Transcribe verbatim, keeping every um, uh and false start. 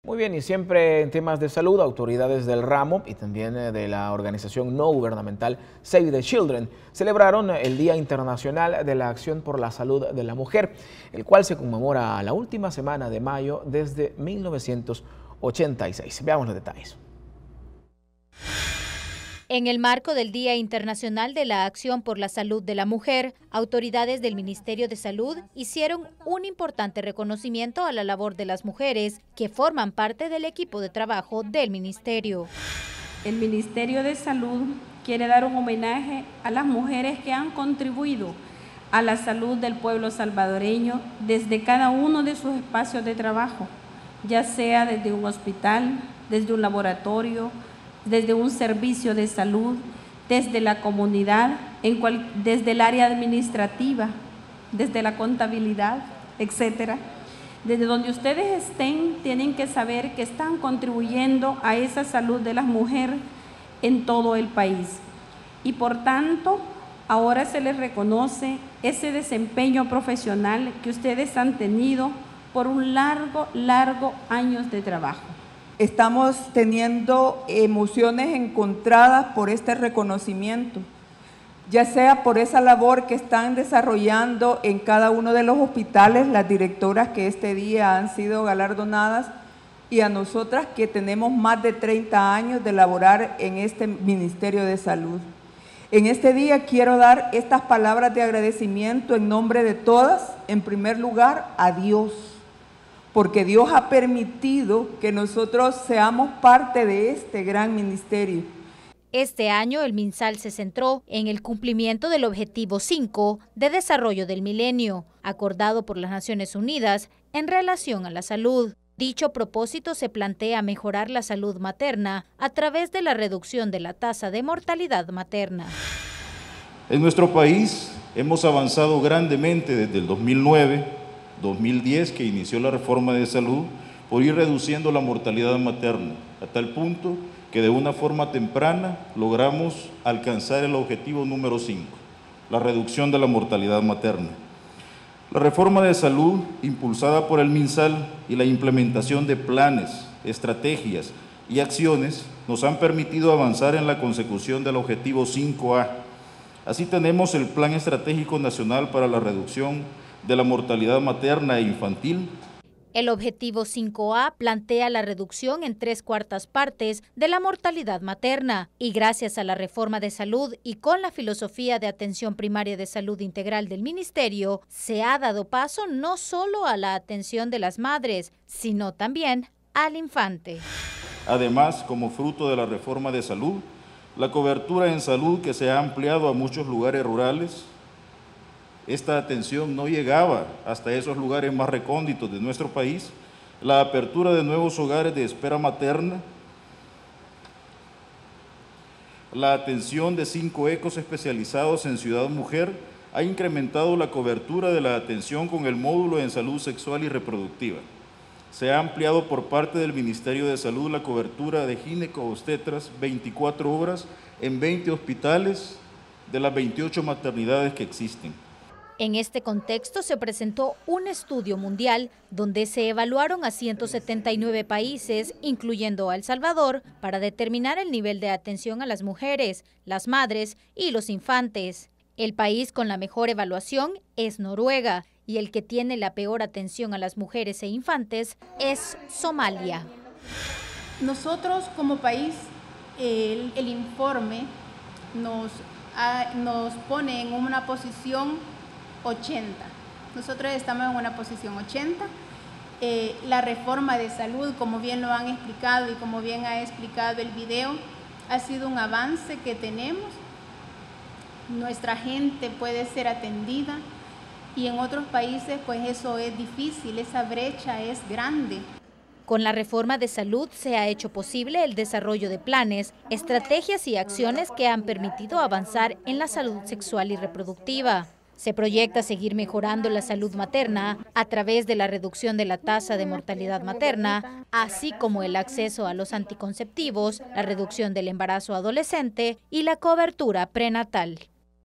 Muy bien, y siempre en temas de salud, autoridades del ramo y también de la organización no gubernamental Save the Children celebraron el Día Internacional de la Acción por la Salud de la Mujer, el cual se conmemora la última semana de mayo desde mil novecientos ochenta y seis. Veamos los detalles. En el marco del Día Internacional de la Acción por la Salud de la Mujer, autoridades del Ministerio de Salud hicieron un importante reconocimiento a la labor de las mujeres que forman parte del equipo de trabajo del Ministerio. El Ministerio de Salud quiere dar un homenaje a las mujeres que han contribuido a la salud del pueblo salvadoreño desde cada uno de sus espacios de trabajo, ya sea desde un hospital, desde un laboratorio, desde un servicio de salud, desde la comunidad, en cual, desde el área administrativa, desde la contabilidad, etcétera. Desde donde ustedes estén, tienen que saber que están contribuyendo a esa salud de las mujeres en todo el país. Y por tanto, ahora se les reconoce ese desempeño profesional que ustedes han tenido por un largo, largo años de trabajo. Estamos teniendo emociones encontradas por este reconocimiento, ya sea por esa labor que están desarrollando en cada uno de los hospitales, las directoras que este día han sido galardonadas, y a nosotras que tenemos más de treinta años de laborar en este Ministerio de Salud. En este día quiero dar estas palabras de agradecimiento en nombre de todas, en primer lugar, a Dios, porque Dios ha permitido que nosotros seamos parte de este gran ministerio. Este año el MinSal se centró en el cumplimiento del Objetivo cinco de Desarrollo del Milenio, acordado por las Naciones Unidas en relación a la salud. Dicho propósito se plantea mejorar la salud materna a través de la reducción de la tasa de mortalidad materna. En nuestro país hemos avanzado grandemente desde el dos mil nueve, dos mil diez, que inició la reforma de salud, por ir reduciendo la mortalidad materna, a tal punto que de una forma temprana logramos alcanzar el objetivo número cinco, la reducción de la mortalidad materna. La reforma de salud, impulsada por el MinSal, y la implementación de planes, estrategias y acciones nos han permitido avanzar en la consecución del objetivo cinco A. Así tenemos el Plan Estratégico Nacional para la Reducción de la Mortalidad Materna e Infantil. El Objetivo cinco A plantea la reducción en tres cuartas partes de la mortalidad materna, y gracias a la reforma de salud y con la filosofía de atención primaria de salud integral del Ministerio, se ha dado paso no solo a la atención de las madres, sino también al infante. Además, como fruto de la reforma de salud, la cobertura en salud que se ha ampliado a muchos lugares rurales. Esta atención no llegaba hasta esos lugares más recónditos de nuestro país. La apertura de nuevos hogares de espera materna, la atención de cinco ecos especializados en Ciudad Mujer ha incrementado la cobertura de la atención con el módulo en salud sexual y reproductiva. Se ha ampliado por parte del Ministerio de Salud la cobertura de ginecobstetras veinticuatro horas en veinte hospitales de las veintiocho maternidades que existen. En este contexto se presentó un estudio mundial donde se evaluaron a ciento setenta y nueve países, incluyendo a El Salvador, para determinar el nivel de atención a las mujeres, las madres y los infantes. El país con la mejor evaluación es Noruega y el que tiene la peor atención a las mujeres e infantes es Somalia. Nosotros como país, el, el informe nos, a, nos pone en una posición ochenta. Nosotros estamos en una posición ochenta. Eh, la reforma de salud, como bien lo han explicado y como bien ha explicado el video, ha sido un avance que tenemos. Nuestra gente puede ser atendida y en otros países pues eso es difícil, esa brecha es grande. Con la reforma de salud se ha hecho posible el desarrollo de planes, estrategias y acciones que han permitido avanzar en la salud sexual y reproductiva. Se proyecta seguir mejorando la salud materna a través de la reducción de la tasa de mortalidad materna, así como el acceso a los anticonceptivos, la reducción del embarazo adolescente y la cobertura prenatal.